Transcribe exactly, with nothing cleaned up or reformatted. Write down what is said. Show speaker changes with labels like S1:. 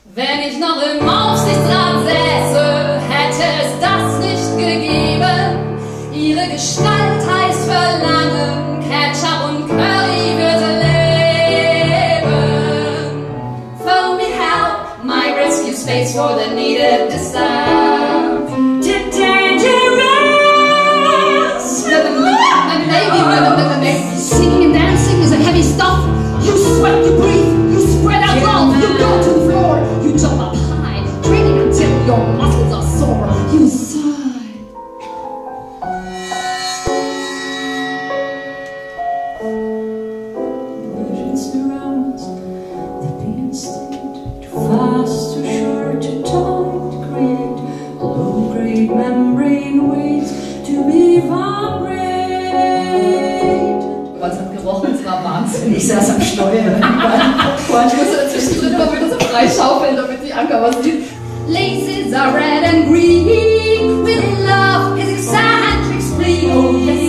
S1: Wenn ich noch im Aufsichtsrat säße, hätte es das nicht gegeben. Ihre Gestalt heißt Verlangen, Ketchup und Curry würde leben. Phone me help, my rescue space for the needed distance. Dangerous! Singing and dancing is a heavy stuff. You sweat, you breathe, you spread out love, you go to the floor, you jump up high, training until your muscles are sore. You sigh. Vision surrounds the being state, too fast, too short, too tight to create. Low-grade membrane waits to be vibrated. Was hat gerochen? Es war Wahnsinn.
S2: Ich saß am Steuer.
S1: Ich musste dazwischen immer wieder so freischaufeln, damit die Anka was sieht. Laces are red and green with love is eccentric spleen. Oh yes.